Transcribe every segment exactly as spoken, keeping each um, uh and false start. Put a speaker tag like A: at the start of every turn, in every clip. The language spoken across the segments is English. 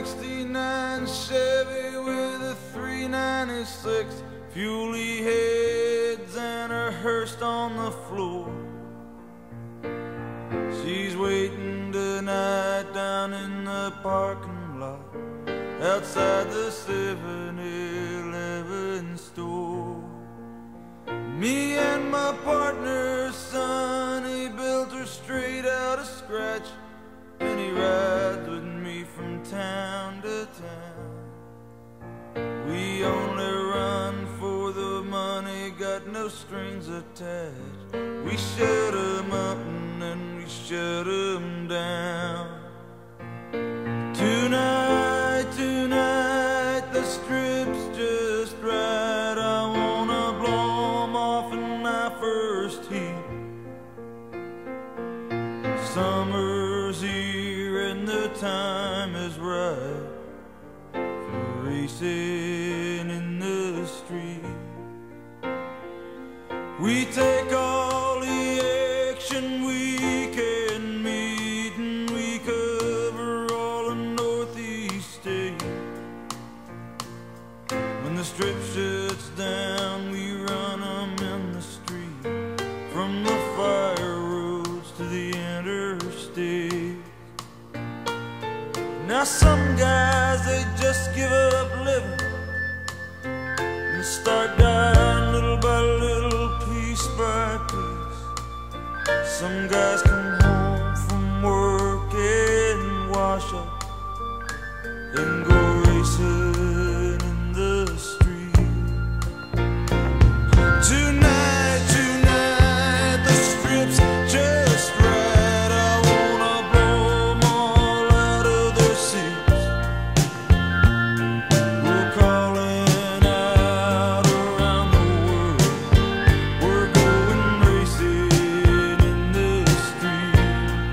A: sixty-nine Chevy with a three ninety-six, fuely heads and a hearse on the floor. She's waiting tonight down in the parking lot outside the seven eleven store. Me and my partner, son, he built her straight out of scratch, and he rides with me from town to town. We only run for the money, got no strings attached. We shut 'em up and then we shut 'em down. Tonight, tonight, the strip's just right. I wanna blow 'em off in my first heat. Summer's here and the time is right for racing in the street. We take all the action we can meet, and we cover all of Northeast State. When the strip shuts down, we run 'em in the street, from the fire roads to the interstate. Now some guys, they just give up living and start dying little by little, piece by piece. Some guys come home from work and wash up and go racing in the street. Tonight, tonight, the strip's just right. I wanna blow 'em all out of their seats. We're calling out around the world, we're going racing in the street.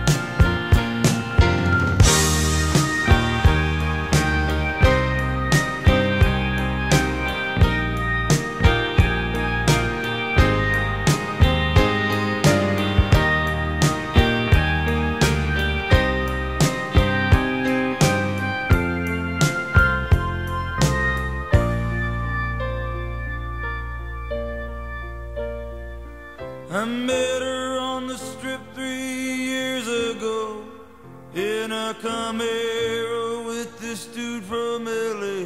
A: I met her on the strip three years ago in a Camaro with this dude from L A.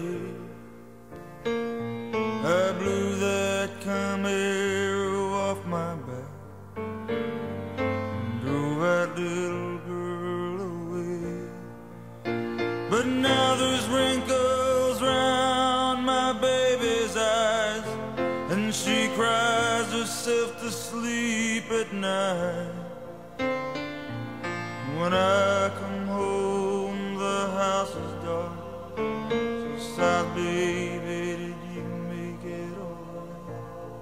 A: I blew that Camaro off my back and drove that little girl away. But now there's wrinkles round my baby's eyes, and she cries herself to sleep at night. When I come home, the house is dark. She sighs, baby, did you make it alright?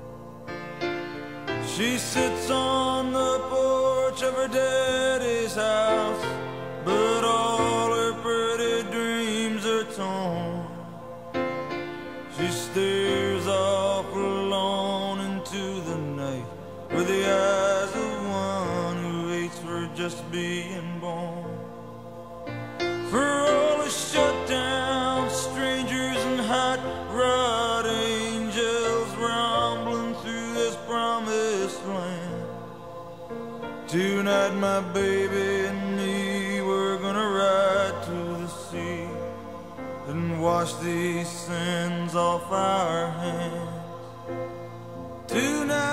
A: She sits on the porch of her daddy's house, but all her pretty dreams are torn. She stares off alone into the night with the eyes of one who waits for just being born. For all the shut down strangers and hot rod angels rumbling through this promised land, tonight my baby and me, we're gonna ride to the sea and wash these sins off our hands. Tonight